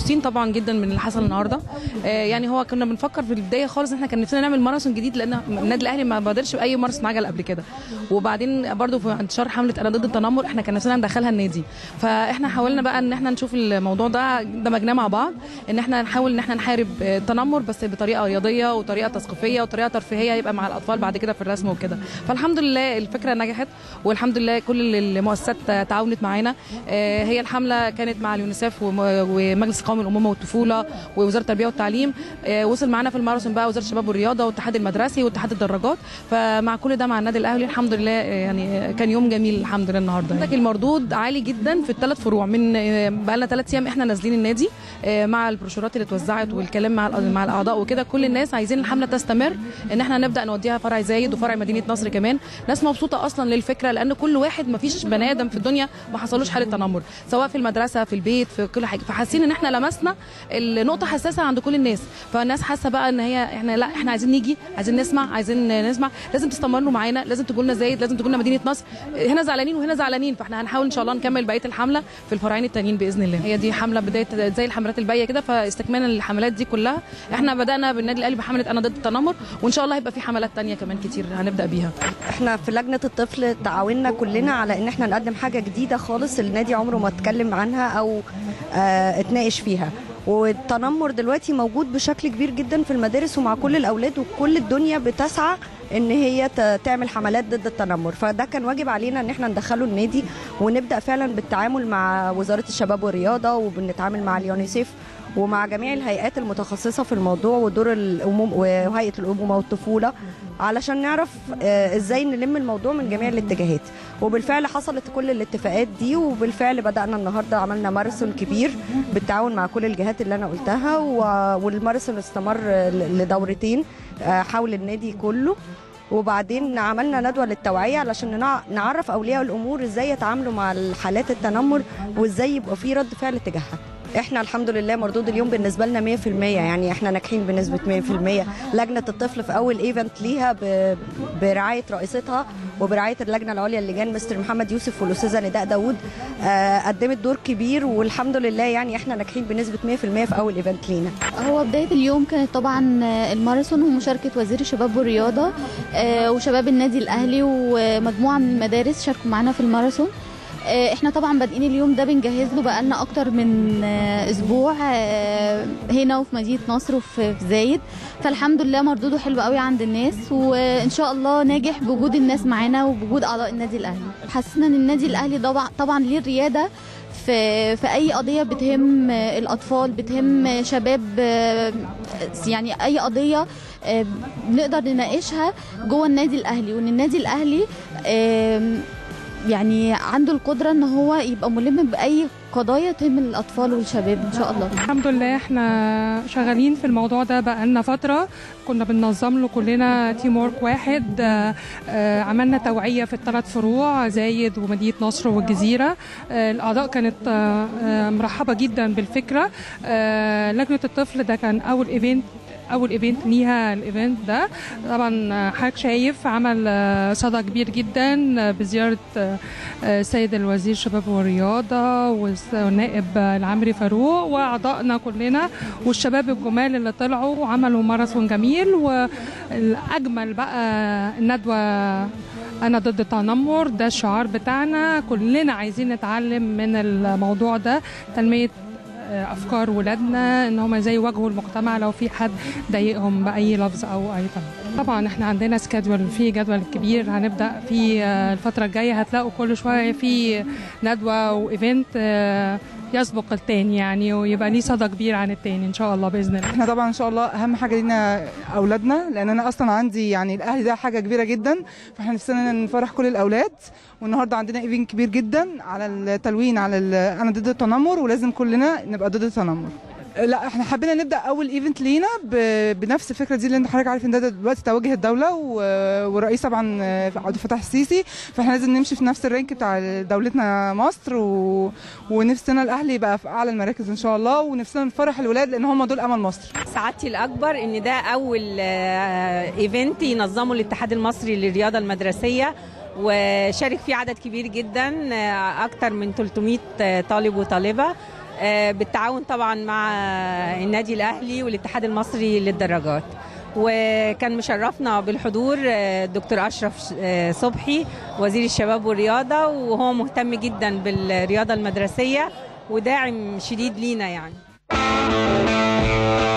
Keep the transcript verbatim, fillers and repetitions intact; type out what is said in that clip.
مبسوطين طبعا جدا من اللي حصل النهارده. يعني هو كنا بنفكر في البدايه خالص ان احنا كان نفسنا نعمل ماراثون جديد، لان النادي الاهلي ما بادرش باي ماراثون عجل قبل كده. وبعدين برضو في انتشار حمله انا ضد التنمر احنا كان نفسنا ندخلها النادي، فاحنا حاولنا بقى ان احنا نشوف الموضوع ده دمجناه مع بعض، ان احنا نحاول ان احنا نحارب التنمر بس بطريقه رياضيه وطريقه تثقيفيه وطريقه ترفيهيه يبقى مع الاطفال بعد كده في الرسم وكده. فالحمد لله الفكره نجحت، والحمد لله كل المؤسسات تعاونت معانا. هي الحمله كانت مع اليونيسيف ومجلس القومي للامومه والطفوله ووزاره التربيه والتعليم. وصل معانا في الماراثون بقى وزاره الشباب والرياضه والاتحاد المدرسي واتحاد الدراجات. فمع كل ده مع النادي الاهلي الحمد لله يعني كان يوم جميل الحمد لله النهارده. عندك المردود عالي جدا في الثلاث فروع، من بقى لنا ثلاث ايام احنا نازلين النادي مع البروشورات اللي اتوزعت والكلام مع مع الاعضاء وكده. كل الناس عايزين الحمله تستمر، ان احنا نبدا نوديها فرع زايد وفرع مدينه نصر كمان. ناس مبسوطه اصلا للفكره، لان كل واحد ما فيش بني ادم في الدنيا ما حصلوش حاله تنمر، سواء في المدرسه في البيت في كل حاجه. فحاسين ان احنا لمسنا النقطه حساسه عند كل الناس، فالناس حاسه بقى ان هي احنا لا احنا عايزين نيجي، عايزين نسمع، عايزين نسمع، لازم تستمروا معانا، لازم تجوا لنا زايد، لازم تجوا لنا مدينه نصر. هنا زعلانين وهنا زعلانين، فاحنا هنحاول ان شاء الله نكمل بقيه الحمله في الفرعين التانيين باذن الله. هي دي حمله بدايه زي الحملات الباقيه كده، فاستكمالا للحملات دي كلها احنا بدانا بالنادي الاهلي بحمله انا ضد التنمر، وان شاء الله هيبقى في حملات تانية كمان كتير هنبدا بيها. احنا في لجنه الطفل تعاوننا كلنا على ان احنا نقدم حاجه جديده خالص النادي عمره ما اتكلم عنها او اه اتناقش فيها. والتنمر دلوقتي موجود بشكل كبير جدا في المدارس ومع كل الاولاد، وكل الدنيا بتسعى ان هي تعمل حملات ضد التنمر. فده كان واجب علينا ان احنا ندخله النادي، ونبدا فعلا بالتعامل مع وزاره الشباب والرياضه، وبنتعامل مع اليونيسيف ومع جميع الهيئات المتخصصه في الموضوع ودور الاموم وهيئه الامومه والطفوله، علشان نعرف ازاي نلم الموضوع من جميع الاتجاهات. وبالفعل حصلت كل الاتفاقات دي، وبالفعل بدأنا النهارده عملنا ماراثون كبير بالتعاون مع كل الجهات اللي انا قلتها، والماراثون استمر لدورتين حول النادي كله. وبعدين عملنا ندوه للتوعيه علشان نعرف اولياء الامور ازاي يتعاملوا مع حالات التنمر وازاي يبقى في رد فعل تجاهها. احنا الحمد لله مردود اليوم بالنسبه لنا مية في المية، يعني احنا ناجحين بنسبه مية في المية. لجنه الطفل في اول ايفنت ليها برعايه رئيستها وبرعايه اللجنه العليا للجان مستر محمد يوسف والاستاذه نداء داوود قدمت دور كبير، والحمد لله يعني احنا ناجحين بنسبه مية في المية في اول ايفنت لينا. هو بدايه اليوم كانت طبعا الماراثون ومشاركه وزير الشباب والرياضه وشباب النادي الاهلي ومجموعه من المدارس شاركوا معنا في الماراثون. احنا طبعا بادئين اليوم ده بنجهز له بقالنا اكتر من اسبوع هنا وفي مدينه نصر وفي زايد، فالحمد لله مردوده حلو قوي عند الناس، وان شاء الله ناجح بوجود الناس معانا وبوجود اعضاء النادي الاهلي. حسينا ان النادي الاهلي طبعا طبعا ليه الرياده في في اي قضيه بتهم الاطفال، بتهم شباب، يعني اي قضيه نقدر نناقشها جوه النادي الاهلي، وان النادي الاهلي يعني عنده القدرة ان هو يبقى ملم بأي قضايا تهم الأطفال والشباب إن شاء الله. الحمد لله احنا شغالين في الموضوع ده بقالنا فترة، كنا بننظم له كلنا تيم وورك واحد. اه اه عملنا توعية في الثلاث فروع زايد ومدينة نصر والجزيرة. اه الأعضاء كانت اه مرحبة جدا بالفكرة. اه لجنة الطفل ده كان أول إيفنت اول ايفنت ليها الايفنت ده. طبعا حضرتك شايف عمل صدى كبير جدا بزياره السيد الوزير الشباب والرياضه والنائب العمري فاروق واعضائنا كلنا والشباب الجمال اللي طلعوا وعملوا ماراثون جميل. والاجمل بقى الندوه انا ضد التنمر، ده الشعار بتاعنا، كلنا عايزين نتعلم من الموضوع ده، تنميه افكار ولادنا ان هم ازاي يواجهوا المجتمع لو في حد ضايقهم باي لفظ او اي تنمر. طبعا احنا عندنا سكادول، في جدول كبير هنبدا في الفتره الجايه، هتلاقوا كل شويه في ندوه وايفنت يسبق التاني يعني، ويبقى ليه صدى كبير عن التاني ان شاء الله باذن الله. احنا طبعا ان شاء الله اهم حاجه لينا اولادنا، لان انا اصلا عندي يعني الاهلي ده حاجه كبيره جدا، فاحنا نفسنا نفرح كل الاولاد. والنهارده عندنا ايفنت كبير جدا على التلوين على انا ضد التنمر، ولازم كلنا نبقى ضد التنمر. لا احنا حبينا نبدا اول ايفنت لينا بنفس الفكره دي، لان حضرتك عارف ان ده دلوقتي توجه الدوله والرئيس طبعا عبد الفتاح السيسي، فاحنا لازم نمشي في نفس الرانك بتاع دولتنا مصر، و... ونفسنا الاهلي يبقى في اعلى المراكز ان شاء الله، ونفسنا نفرح الولاد لان هم دول امل مصر. سعادتي الاكبر ان ده اول ايفنت ينظمه الاتحاد المصري للرياضه المدرسيه، وشارك فيه عدد كبير جدا اكتر من ثلاثمائة طالب وطالبه. بالتعاون طبعا مع النادي الأهلي والاتحاد المصري للدراجات. وكان مشرفنا بالحضور الدكتور أشرف صبحي وزير الشباب والرياضة، وهو مهتم جدا بالرياضة المدرسية وداعم شديد لينا يعني.